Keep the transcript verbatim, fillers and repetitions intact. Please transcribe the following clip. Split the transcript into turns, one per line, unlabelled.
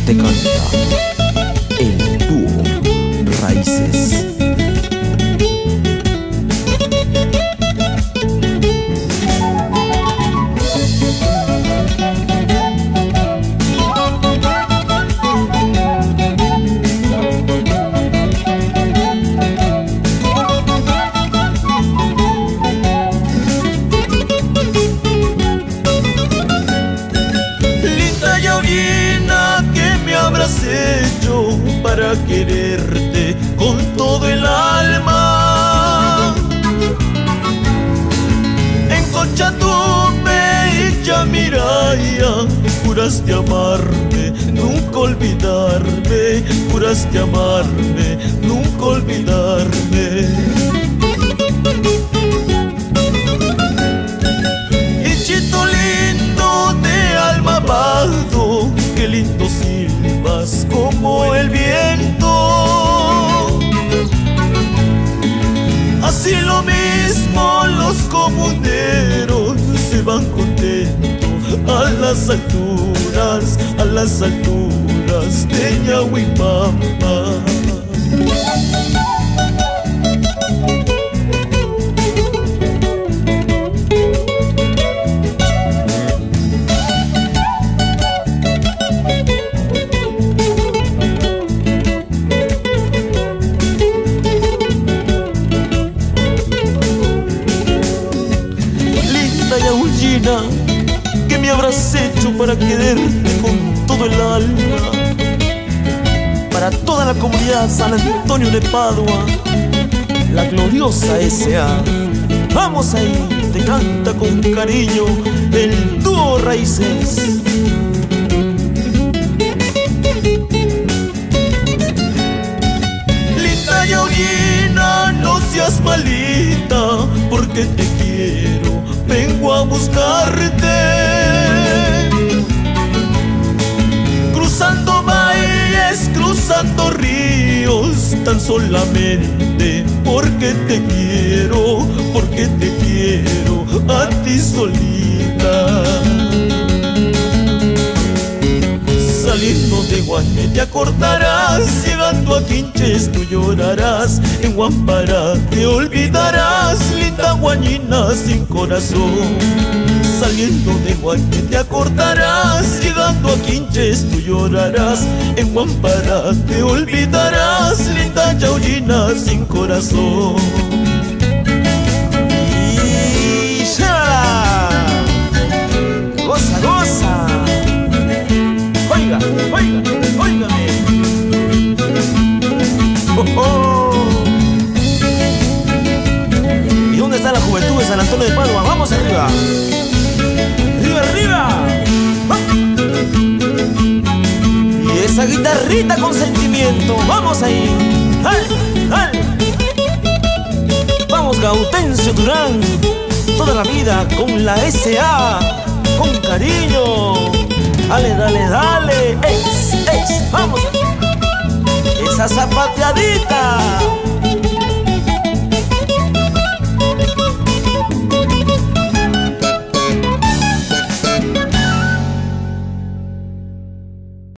te canta el dúo Raíces.
Hecho para quererte con todo el alma. En Cochabamba y Yamiraya juraste amarme, nunca olvidarme. Juraste amarme, nunca olvidarme. Y chito lindo de alma Pardo, qué lindo silbas como el viento. Así lo mismo los comuneros se van contentos a las alturas, a las alturas de Ñahuimapa. ¿Qué me habrás hecho para quererte con todo el alma? Para toda la comunidad San Antonio de Padua, la gloriosa S A. Vamos ahí, te canta con cariño el dúo Raíces. Linda Yoguina, no seas malita, porque te quiero, vengo a buscarte. Cruzando valles, cruzando ríos, tan solamente porque te quiero, porque te quiero a ti solita. Saliendo de Guané te acordarás, llegando a Quinches tú llorarás, en Huampara te olvidarás, linda guañina sin corazón. Saliendo de Guané te acordarás, llegando a Quinches tú llorarás, en Huampara te olvidarás, linda yaullina sin corazón.
Y ¡shala! Goza, goza. Oiga, oiga, oígame. Oh, oh. ¿Y dónde está la juventud de San Antonio de Padua? ¡Vamos arriba! ¡Arriba, arriba! ¡Ah! Y esa guitarrita con sentimiento. ¡Vamos ahí! ¡Ay, ay! Vamos, Gautencio Durán, toda la vida con la S A, con cariño. Dale, dale, dale, ex, ex, vamos. Esa zapateadita.